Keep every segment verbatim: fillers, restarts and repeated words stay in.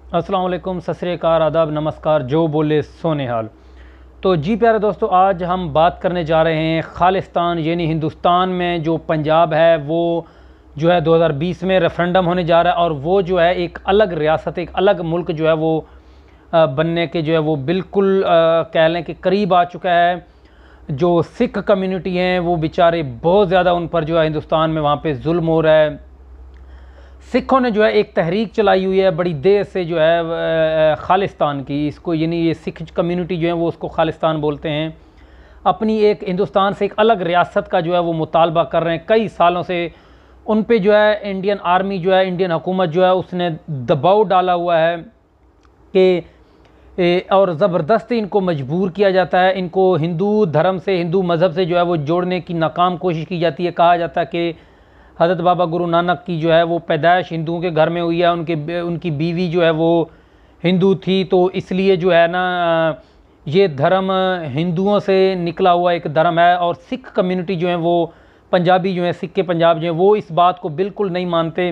अस्सलाम वालेकुम, सत श्री अकाल, आदाब, नमस्कार, जो बोले सो निहाल। तो जी प्यारे दोस्तों, आज हम बात करने जा रहे हैं खालिस्तान यानी हिंदुस्तान में जो पंजाब है वो जो है दो हज़ार बीस में रेफरेंडम होने जा रहा है और वो जो है एक अलग रियासत, एक अलग मुल्क जो है वो बनने के जो है वो बिल्कुल कह लें कि करीब आ चुका है। जो सिख कम्युनिटी हैं वो बेचारे बहुत ज़्यादा उन पर जो है हिंदुस्तान में वहाँ पे जुल्म हो रहा है। सिखों ने जो है एक तहरीक चलाई हुई है बड़ी देर से जो है खालिस्तान की, इसको यानी ये सिख कम्युनिटी जो है वो उसको खालिस्तान बोलते हैं। अपनी एक हिंदुस्तान से एक अलग रियासत का जो है वो मुतालबा कर रहे हैं कई सालों से। उन पे जो है इंडियन आर्मी जो है, इंडियन हुकूमत जो है उसने दबाव डाला हुआ है कि और ज़बरदस्ती इनको मजबूर किया जाता है। इनको हिंदू धर्म से, हिंदू मज़हब से जो है वो जोड़ने की नाकाम कोशिश की जाती है। कहा जाता है कि हज़रत बाबा गुरु नानक की जो है वो पैदाइश हिंदुओं के घर में हुई है, उनके उनकी बीवी जो है वो हिंदू थी, तो इसलिए जो है ना ये धर्म हिंदुओं से निकला हुआ एक धर्म है। और सिख कम्युनिटी जो है वो पंजाबी जो है, सिख के पंजाब जो है वो इस बात को बिल्कुल नहीं मानते।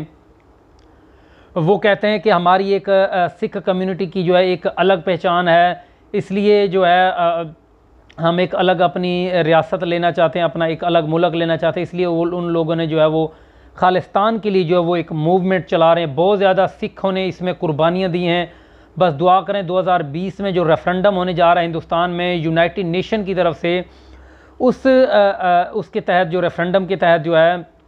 वो कहते हैं कि हमारी एक सिख कम्युनिटी की जो है एक अलग पहचान है, इसलिए जो है हम एक अलग अपनी रियासत लेना चाहते हैं, अपना एक अलग मुल्क लेना चाहते हैं। इसलिए वो उन लोगों ने जो है वो खालिस्तान के लिए जो है वो एक मूवमेंट चला रहे हैं। बहुत ज़्यादा सिखों ने इसमें कुर्बानियाँ दी हैं। बस दुआ करें दो हज़ार बीस में जो रेफरेंडम होने जा रहा है हिंदुस्तान में यूनाइटेड नेशन की तरफ से, उस आ, आ, उसके तहत जो रेफरेंडम के तहत जो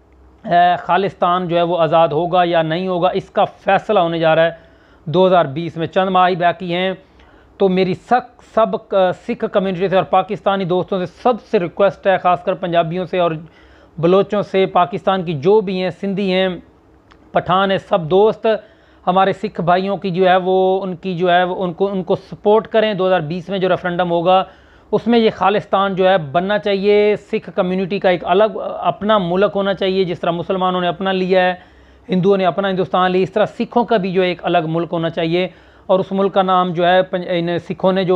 है खालिस्तान जो है वो आज़ाद होगा या नहीं होगा, इसका फ़ैसला होने जा रहा है दो हज़ार बीस में। चंद माह ही बाकी हैं। तो मेरी सब सब सिख कम्युनिटी से और पाकिस्तानी दोस्तों से सबसे रिक्वेस्ट है, ख़ासकर पंजाबियों से और बलोचों से, पाकिस्तान की जो भी हैं, सिंधी हैं, पठान हैं, सब दोस्त हमारे सिख भाइयों की जो है वो उनकी जो है वो उनको उनको सपोर्ट करें। दो हज़ार बीस में जो रेफरेंडम होगा उसमें ये खालिस्तान जो है बनना चाहिए। सिख कम्युनिटी का एक अलग अपना मुल्क होना चाहिए, जिस तरह मुसलमानों ने अपना लिया है, हिंदुओं ने अपना हिंदुस्तान लिया, इस तरह सिखों का भी जो है एक अलग मुल्क होना चाहिए। और उस मुल्क का नाम जो है इन सिखों ने जो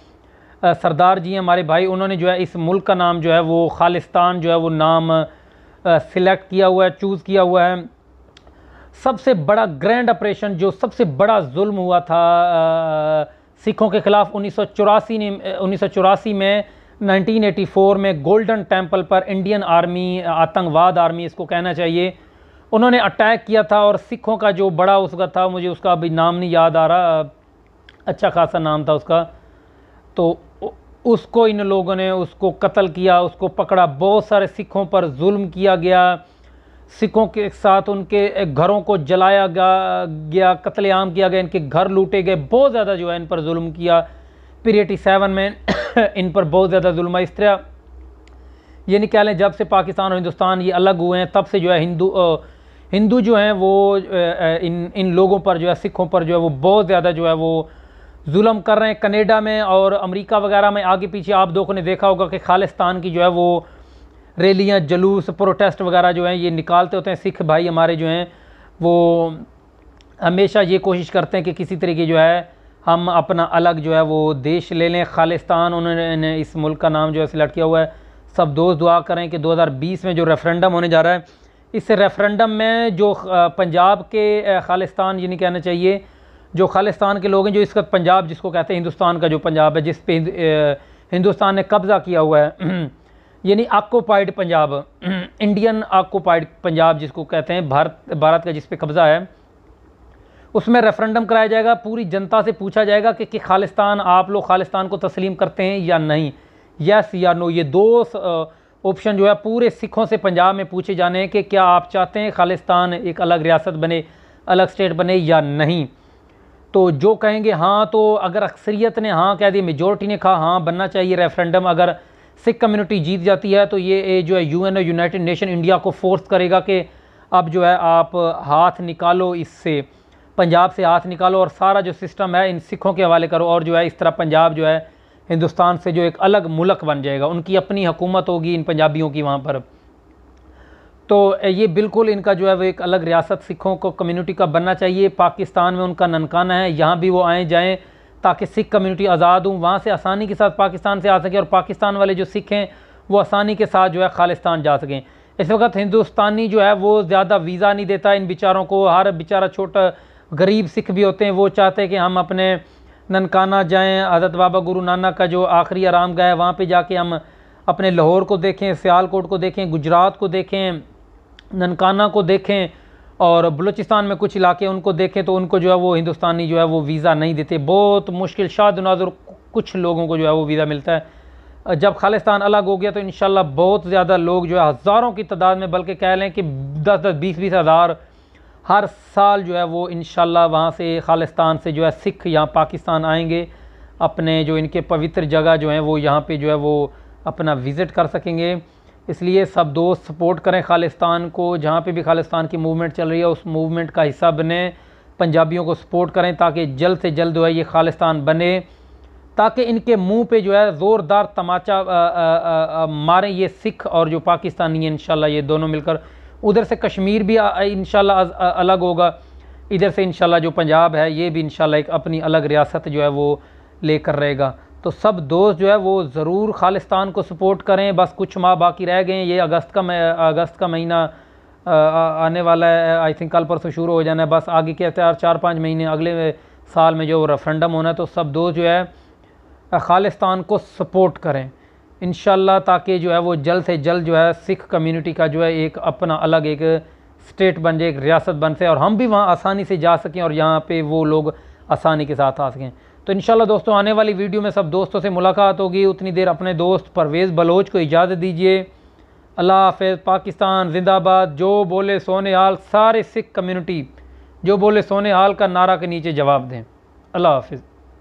आ, सरदार जी हैं हमारे भाई, उन्होंने जो है इस मुल्क का नाम जो है वो खालिस्तान जो है वो नाम सिलेक्ट किया हुआ है, चूज़ किया हुआ है। सबसे बड़ा ग्रैंड ऑपरेशन, जो सबसे बड़ा जुल्म हुआ था आ, सिखों के ख़िलाफ़ उन्नीस सौ चौरासी ने उन्नीस सौ चौरासी में नाइनटीन एटी फोर में गोल्डन टेम्पल पर इंडियन आर्मी, आतंकवाद आर्मी इसको कहना चाहिए, उन्होंने अटैक किया था। और सिखों का जो बड़ा उसका था, मुझे उसका अभी नाम नहीं याद आ रहा, अच्छा खासा नाम था उसका, तो उसको इन लोगों ने उसको कत्ल किया, उसको पकड़ा। बहुत सारे सिखों पर जुल्म किया गया, सिखों के साथ उनके घरों को जलाया गया, कत्लेआम किया गया, इनके घर लूटे गए, बहुत ज़्यादा जो है इन पर जुल्म किया। फिर एटी सेवन में इन पर बहुत ज़्यादा जुल्म। इस तरह ये नहीं कह लें, जब से पाकिस्तान और हिंदुस्तान ये अलग हुए हैं तब से जो है हिंदू हिंदू जो हैं वो इन इन लोगों पर जो है, सिखों पर जो है वो बहुत ज़्यादा जो है वो जुल्म कर रहे हैं। कनाडा में और अमेरिका वगैरह में आगे पीछे आप लोगों ने देखा होगा कि खालिस्तान की जो है वो रैलियाँ, जुलूस, प्रोटेस्ट वगैरह जो हैं ये निकालते होते हैं। सिख भाई हमारे जो हैं वो हमेशा ये कोशिश करते हैं कि किसी तरीके जो है हम अपना अलग जो है वो देश ले लें। खालिस्तान उन्होंने इस मुल्क का नाम जो है सिलेक्ट किया हुआ है। सब दोस्त दुआ करें कि दो हज़ार बीस में जो रेफरेंडम होने जा रहा है, इस रेफरेंडम में जो पंजाब के खालिस्तान ये नहीं कहना चाहिए, जो खालिस्तान के लोग हैं, जो इसका पंजाब जिसको कहते हैं हिंदुस्तान का जो पंजाब है, जिस पे हिंदुस्तान ने कब्ज़ा किया हुआ है, यानी occupied Punjab, Indian occupied Punjab जिसको कहते हैं, भारत भारत का जिस पे कब्ज़ा है, उसमें रेफरेंडम कराया जाएगा। पूरी जनता से पूछा जाएगा कि, कि खालिस्तान, आप लोग खालिस्तान को तस्लीम करते हैं या नहीं, यस या नो। ये दो ऑप्शन जो है पूरे सिखों से पंजाब में पूछे जाने हैं कि क्या आप चाहते हैं खालिस्तान एक अलग रियासत बने, अलग स्टेट बने या नहीं। तो जो कहेंगे हाँ, तो अगर अक्सरियत ने हाँ कह दी, मेजॉरिटी ने कहा हाँ बनना चाहिए रेफरेंडम, अगर सिख कम्युनिटी जीत जाती है तो ये जो है यूएन और यूनाइटेड नेशन इंडिया को फोर्स करेगा कि अब जो है आप हाथ निकालो, इससे पंजाब से हाथ निकालो और सारा जो सिस्टम है इन सिखों के हवाले करो। और जो है इस तरह पंजाब जो है हिंदुस्तान से जो एक अलग मुल्क बन जाएगा, उनकी अपनी हुकूमत होगी इन पंजाबियों की वहाँ पर। तो ये बिल्कुल इनका जो है वो एक अलग रियासत सिखों को कम्युनिटी का बनना चाहिए। पाकिस्तान में उनका ननकाना है, यहाँ भी वो आए जाएँ ताकि सिख कम्युनिटी आज़ाद हूँ, वहाँ से आसानी के साथ पाकिस्तान से आ सके और पाकिस्तान वाले जो सिख हैं वो आसानी के साथ जो है खालिस्तान जा सकें। इस वक्त हिंदुस्तानी जो है वो ज़्यादा वीज़ा नहीं देता इन बेचारों को। हर बेचारा छोटा गरीब सिख भी होते हैं, वो चाहते हैं कि हम अपने ननकाना जाएं, हज़रत बाबा गुरु नानक का जो आखिरी आराम गाह है वहाँ पे जाके हम अपने लाहौर को देखें, सियालकोट को देखें, गुजरात को देखें, ननकाना को देखें और बलूचिस्तान में कुछ इलाके उनको देखें, तो उनको जो है वो हिंदुस्तानी जो है वो वीज़ा नहीं देते। बहुत मुश्किल शाद नाजुर कुछ लोगों को जो है वो वीज़ा मिलता है। जब खालिस्तान अलग हो गया तो इंशाल्लाह बहुत ज़्यादा लोग जो है हज़ारों की तादाद में, बल्कि कह लें कि दस दस बीस बीस हज़ार हर साल जो है वो इंशाल्लाह वहाँ से खालिस्तान से जो है सिख यहाँ पाकिस्तान आएंगे, अपने जो इनके पवित्र जगह जो हैं वो यहाँ पे जो है वो अपना विज़िट कर सकेंगे। इसलिए सब दोस्त सपोर्ट करें खालिस्तान को, जहाँ पे भी खालिस्तान की मूवमेंट चल रही है उस मूवमेंट का हिस्सा बने, पंजाबियों को सपोर्ट करें ताकि जल्द से जल्द जो है ये खालिस्तान बने, ताकि इनके मुंह पे जो है ज़ोरदार तमाचा आ, आ, आ, मारें ये सिख और जो पाकिस्तानी है इंशाल्लाह ये दोनों मिलकर। उधर से कश्मीर भी इंशाल्लाह अलग होगा, इधर से इंशाल्लाह जो पंजाब है ये भी इंशाल्लाह एक अपनी अलग रियासत जो है वो लेकर रहेगा। तो सब दोस्त जो है वो ज़रूर खालिस्तान को सपोर्ट करें। बस कुछ माह बाकी रह गए हैं, ये अगस्त का अगस्त का महीना आने वाला है, आई थिंक कल परसों शुरू हो जाना है। बस आगे के चार चार पाँच महीने अगले साल में जो रेफरेंडम होना है, तो सब दोस्त जो है खालिस्तान को सपोर्ट करें इंशाल्लाह, ताकि जो है वो जल्द से जल्द जो है सिख कम्युनिटी का जो है एक अपना अलग एक स्टेट बन जाए, एक रियासत बन सके और हम भी वहाँ आसानी से जा सकें और यहाँ पे वो लोग आसानी के साथ आ सकें। तो इंशाल्लाह दोस्तों आने वाली वीडियो में सब दोस्तों से मुलाकात होगी। उतनी देर अपने दोस्त परवेज़ बलोच को इजाज़त दीजिए। अल्लाह हाफ़िज़। पाकिस्तान जिंदाबाद। जो बोले सोने हाल, सारे सिख कम्युनिटी जो बोले सोने हाल का नारा के नीचे जवाब दें। अल्लाह हाफ़िज़।